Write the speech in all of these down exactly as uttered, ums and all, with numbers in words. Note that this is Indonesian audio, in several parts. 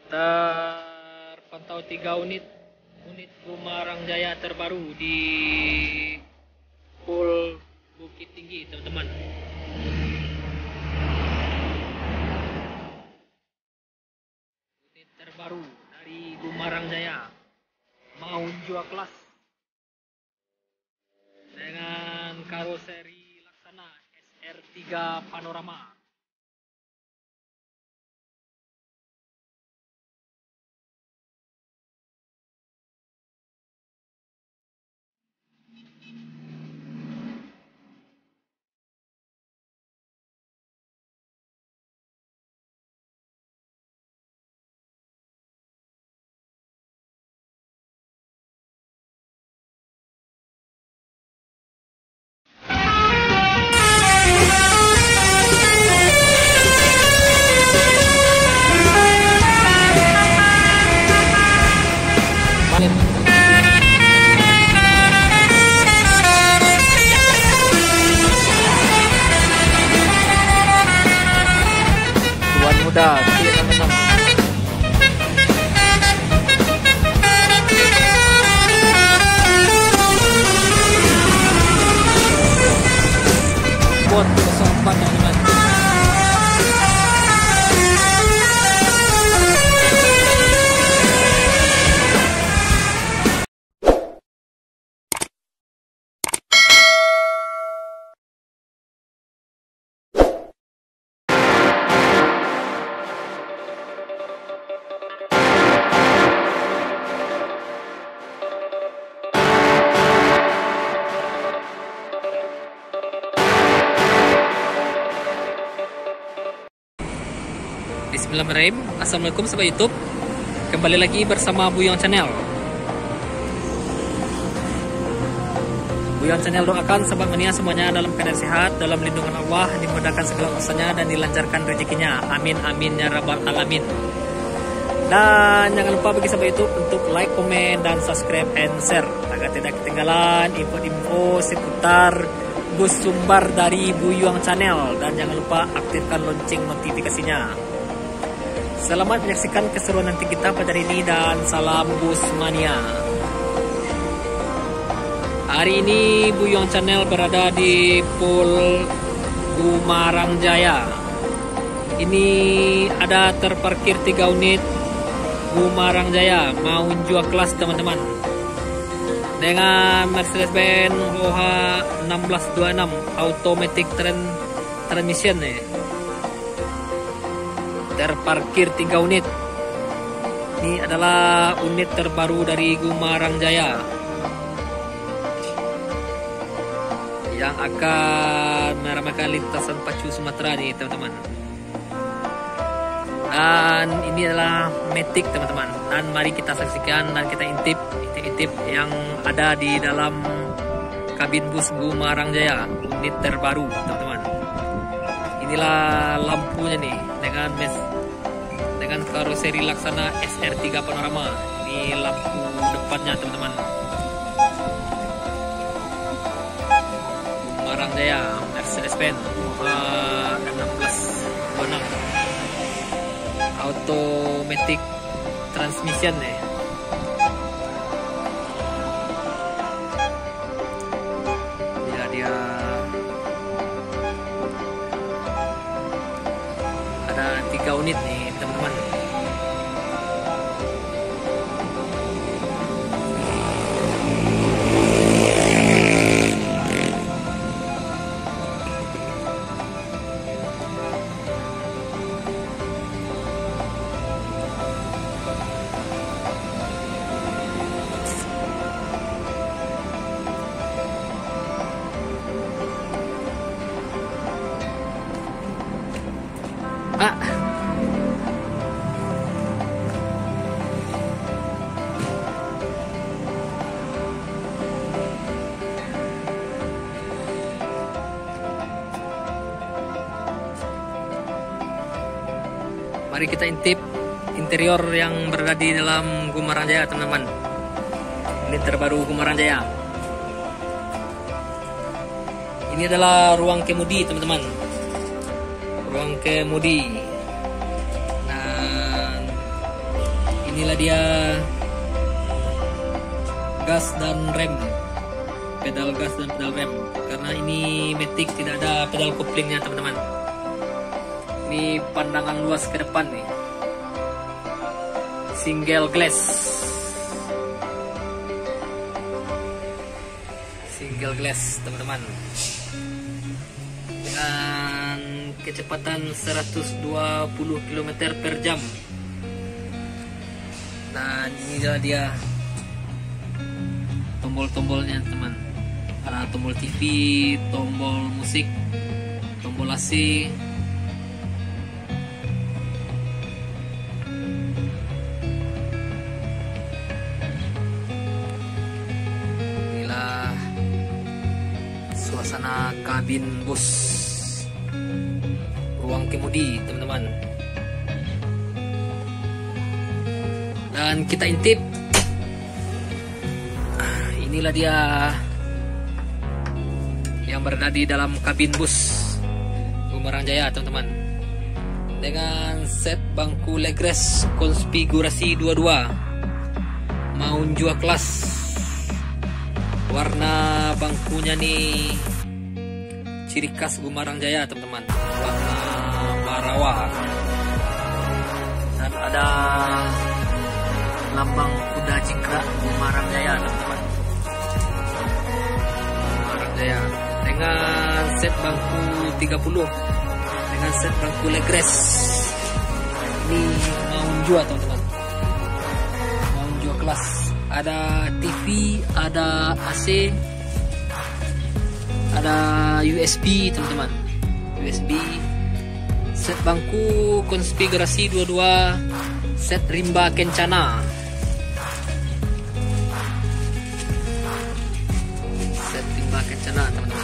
Terpantau tiga unit unit Gumarang Jaya terbaru di Pul Bukit Tinggi, teman-teman. Unit terbaru dari Gumarang Jaya mau jual kelas dengan karoseri Laksana S R tiga Panorama. Tuan muda, teman-teman. Buat kesempat, teman-teman. Bismillahirrahmanirrahim. Assalamualaikum sahabat YouTube. Kembali lagi bersama Buyong Channel. Buyong Channel doakan sahabat mania semuanya dalam keadaan sehat, dalam lindungan Allah, dimudahkan segala urusannya dan dilancarkan rezekinya. Amin amin ya rabbal alamin. Dan jangan lupa bagi sahabat YouTube untuk like, komen, dan subscribe and share agar tidak ketinggalan info-info seputar bus sumbar dari Buyong Channel. Dan jangan lupa aktifkan lonceng notifikasinya. Selamat menyaksikan keseruan nanti kita pada hari ini dan salam bus mania. Hari ini Buyong Channel berada di Pul Gumarang Jaya. Ini ada terparkir tiga unit Gumarang Jaya mau jual kelas, teman-teman. Dengan Mercedes-Benz O H enam belas dua puluh enam automatic tran transmission nih. Terparkir tiga unit. Ini adalah unit terbaru dari Gumarang Jaya yang akan meramaikan lintasan pacu Sumatera nih, teman-teman. Dan ini adalah Matic, teman-teman. Dan mari kita saksikan dan kita intip intip-intip yang ada di dalam kabin bus Gumarang Jaya unit terbaru, teman-teman. Inilah lampunya nih dengan mes dengan karoseri Laksana S R tiga Panorama. Ini lampu depannya, teman-teman. Gumarang Jaya Mercedes-Benz O H enam belas dua puluh enam automatic transmission nih. Ya, dia ada tiga unit nih, teman-teman. Ah. Mari kita intip interior yang berada di dalam Gumarang Jaya, teman-teman. Ini terbaru Gumarang Jaya. Ini adalah ruang kemudi, teman-teman. Ruang kemudi. Dan inilah dia gas dan rem, pedal gas dan pedal rem. Karena ini Matic tidak ada pedal koplingnya teman-teman. Ini pandangan luas ke depan nih, single glass, single glass teman-teman, dengan kecepatan seratus dua puluh kilometer per jam. Dan inilah dia tombol-tombolnya teman. Ada tombol T V, tombol musik, tombol A C, inilah suasana kabin bus, ruang kemudi teman-teman. Dan kita intip, inilah dia yang berada di dalam kabin bus Gumarang Jaya teman-teman, dengan set bangku legress konfigurasi dua puluh dua, mount jua kelas. Warna bangkunya nih ciri khas Gumarang Jaya teman-teman, warna barawa, dan ada lambang kuda jingkrak Gumarang Jaya teman-teman. Gumarang Jaya dengan set bangku tiga puluh, dengan set bangku legress. Ini mount jua teman-teman, mount jua kelas. Ada T V, ada A C, ada U S B teman-teman, U S B. Set bangku konfigurasi dua puluh dua, set rimba kencana, set rimba kencana teman-teman.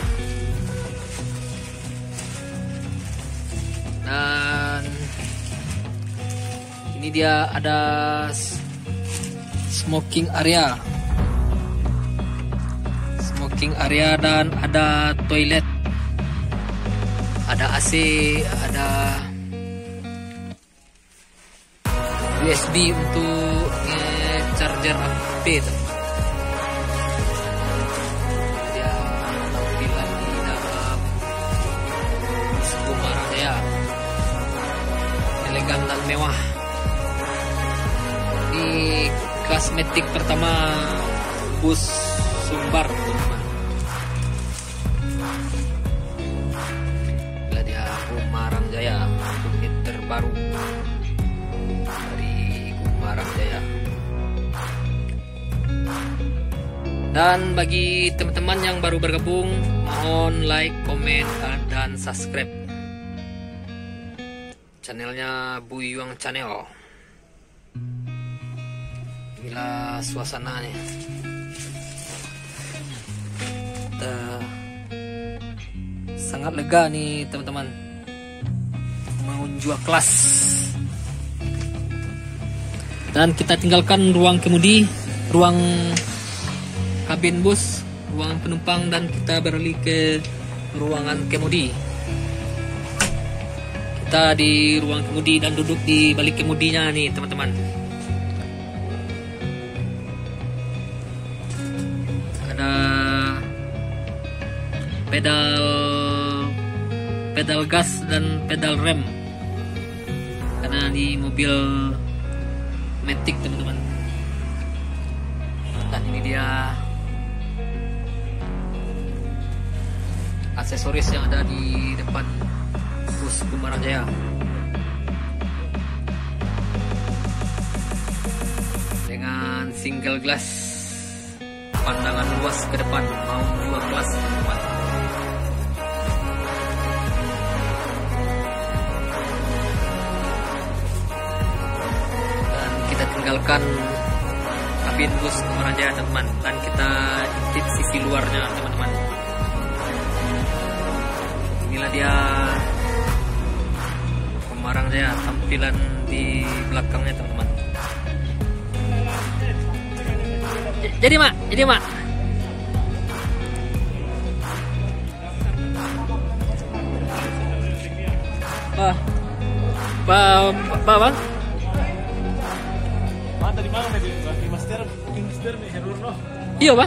Dan ini dia ada smoking area, smoking area, dan ada toilet, ada A C, ada U S B untuk eh, charger H P. Dia tampilan di dalam bus Gumarang Jaya, elegan dan mewah. Ini kosmetik pertama bus Sumbar teman-teman. Inilah dia Gumarang Jaya, unit terbaru dari Gumarang Jaya. Dan bagi teman-teman yang baru bergabung, mohon like, komen, dan subscribe channelnya Buyuang Channel. Inilah suasananya. Kita sangat lega nih teman-teman, mau jual kelas. Dan kita tinggalkan ruang kemudi, ruang kabin bus, ruang penumpang, dan kita beralih ke ruangan kemudi. Kita di ruang kemudi dan duduk di balik kemudinya nih teman-teman. Ada pedal pedal gas dan pedal rem, karena di mobil Matic teman-teman. Dan ini dia aksesoris yang ada di depan bus Gumarang Jaya, dengan single glass, pandangan luas ke depan, mau dua kelas teman-teman. Dan kita tinggalkan kabin bus Gumarang Jaya teman-teman, dan kita intip sisi luarnya teman-teman. Inilah dia Gumarang Jaya, tampilan di belakangnya teman-teman. Jadi mak, jadi mak. Bah, bah, bah, bang. tadi malam di di master, booking master nih Herurno. Iya, Bang.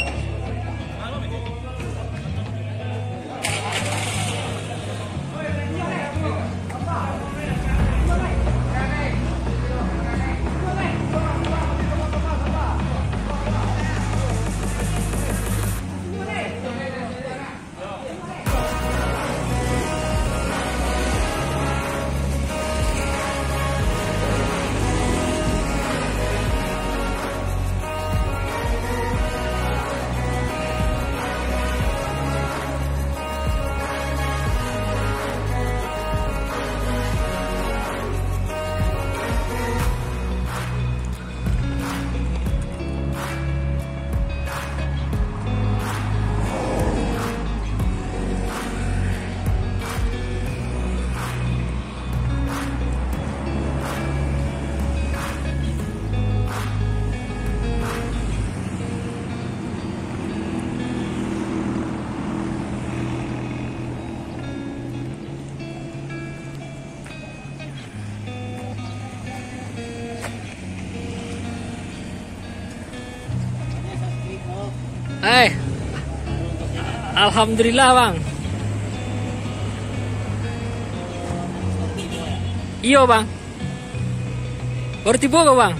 Eh, alhamdulillah Bang. Iya Bang. Baru tiba gak Bang?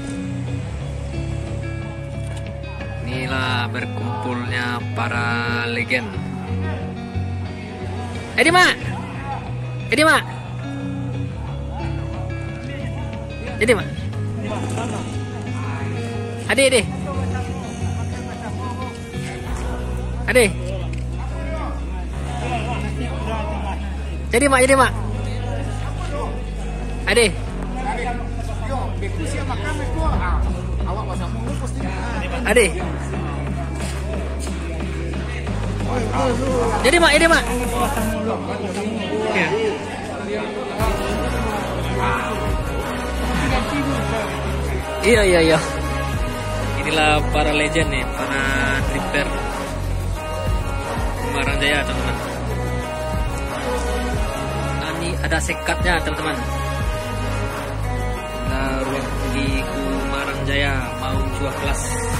Inilah berkumpulnya para legend. Edi Mak, Edi Mak, Edi Mak, Ade Ade. Ade. Jadi Mak, jadi Mak. Ade. Ade. Jadi Mak, jadi Mak. Iya, iya, iya. Inilah para legend nih, para drifter Gumarang Jaya, teman-teman. Nah, ini ada sekatnya, teman-teman. Nah, ruang di Gumarang Jaya mau jual kelas.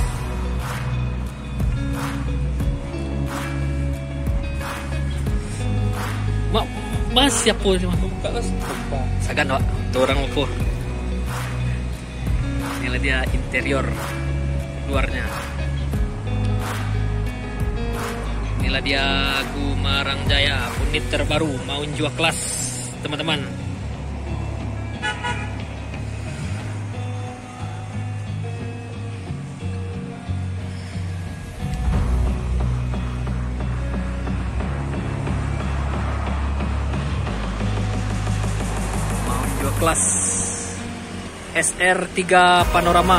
Mak, mas siapa sih mas? Sagan Pak, tuh orang lupa. Inilah dia interior luarnya. Inilah dia Gumarang Jaya, unit terbaru mau jual kelas, teman-teman. Mau jual kelas S R tiga Panorama.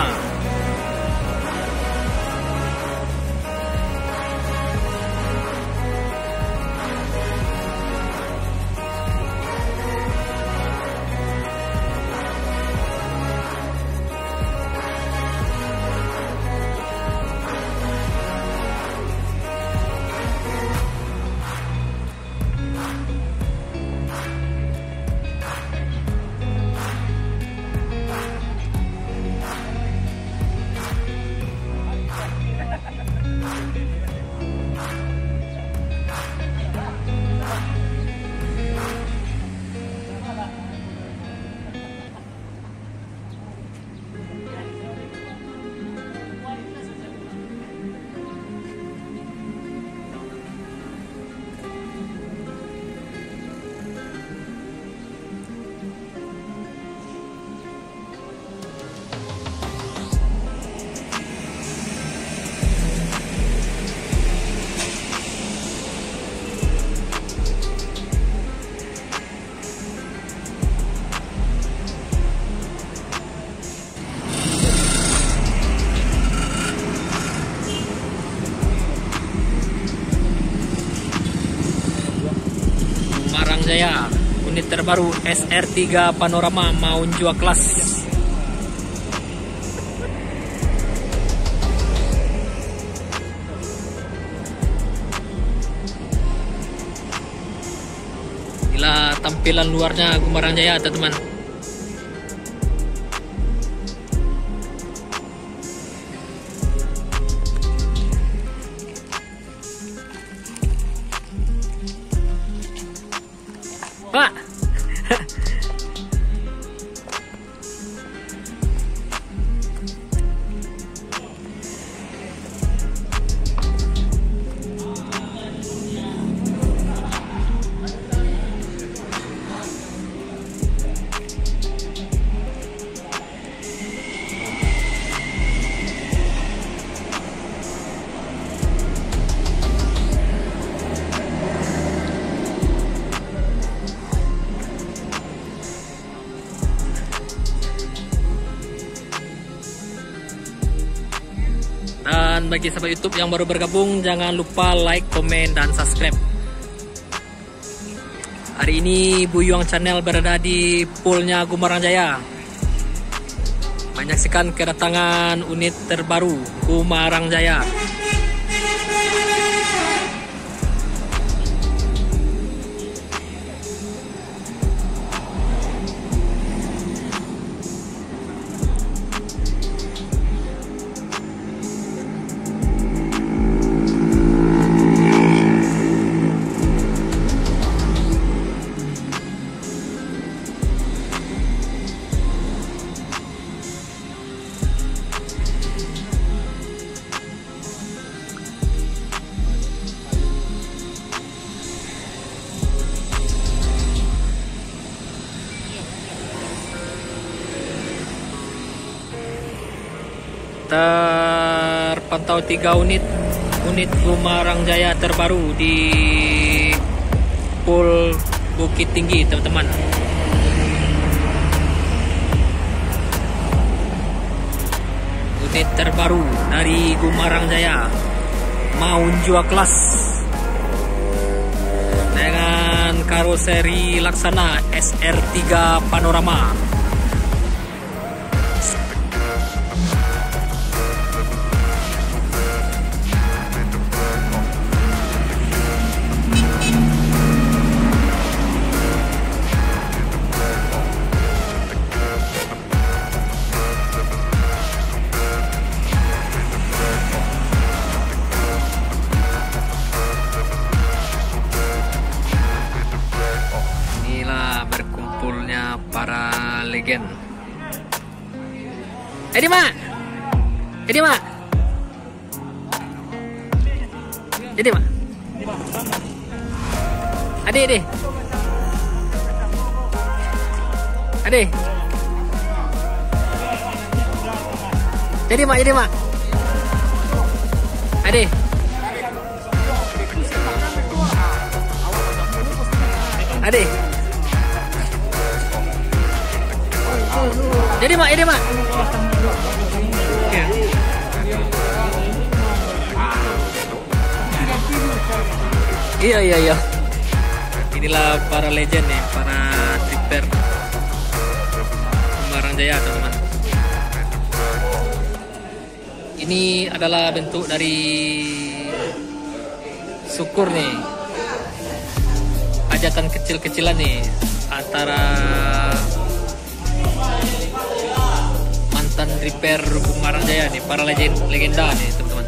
Jaya, unit terbaru S R tiga Panorama mau jual kelas. Inilah tampilan luarnya Gumarang Jaya, teman-teman. Dan bagi sahabat YouTube yang baru bergabung, jangan lupa like, komen, dan subscribe. Hari ini Buyuang Channel berada di poolnya Gumarang Jaya, menyaksikan kedatangan unit terbaru Gumarang Jaya. Terpantau tiga unit unit Gumarang Jaya terbaru di pool Bukit Tinggi, teman-teman. Unit terbaru dari Gumarang Jaya, Maunjua kelas dengan karoseri Laksana S R tiga Panorama. Para legend. Edi mak, Edi mak, Edi mak, Adi Adi, Adi, jadi mak, jadi mak, Adi. Adi. Jadi mak, jadi mak. Iya iya iya. Inilah para legend nih, para tripper Gumarang Jaya, teman-teman. Ini adalah bentuk dari syukur nih, hajatan kecil-kecilan nih antara mantan tripper Gumarang Jaya nih, para legend legenda nih, teman-teman.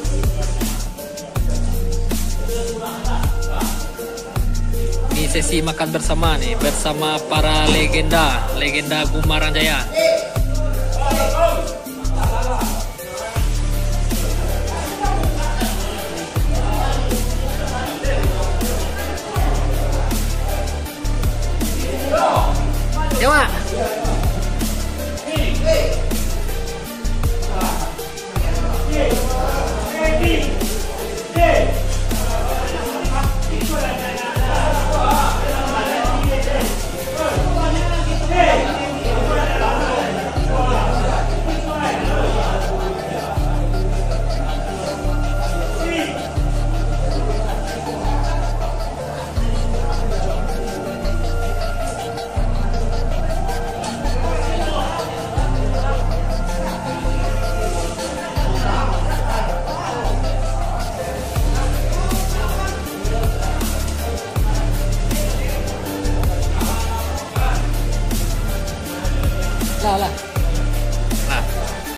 Ini sesi makan bersama nih bersama para legenda legenda Gumarang Jaya. Ya mak. Lah lah.